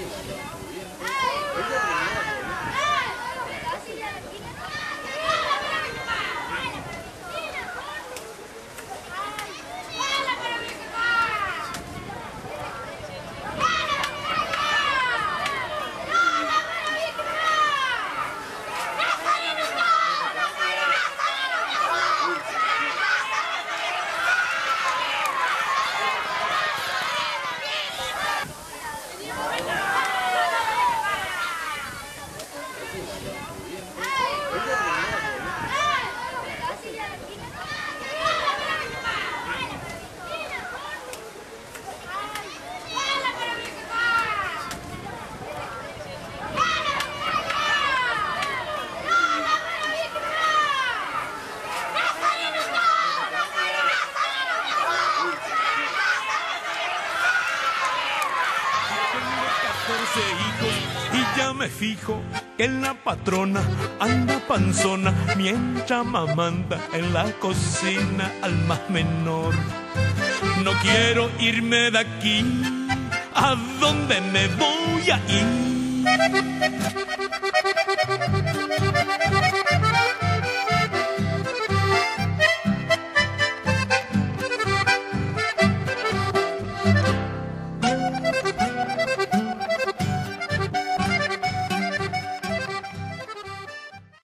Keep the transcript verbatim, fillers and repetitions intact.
catorce hijos y ya me fijo que la patrona anda panzona mientras mamanda en la cocina al más menor. No quiero irme de aquí, ¿a dónde me voy a ir?